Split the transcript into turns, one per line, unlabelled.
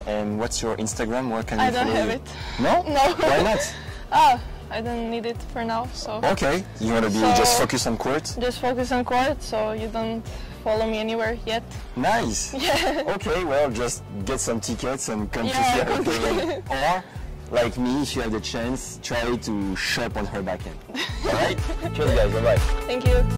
And what's your Instagram? Where can we
I don't
follow
have
you?
it.
No?
No.
Why not?
Ah, I don't need it for now, so...
Okay, you want to be just focus on court?
Just focus on court, so you don't follow me anywhere yet.
Nice!
Yeah.
Okay, well, just get some tickets and come to see
Yeah.
her play. Or, like me, if you have the chance, try to shop on her backhand. Alright? Cheers guys, bye-bye.
Thank you.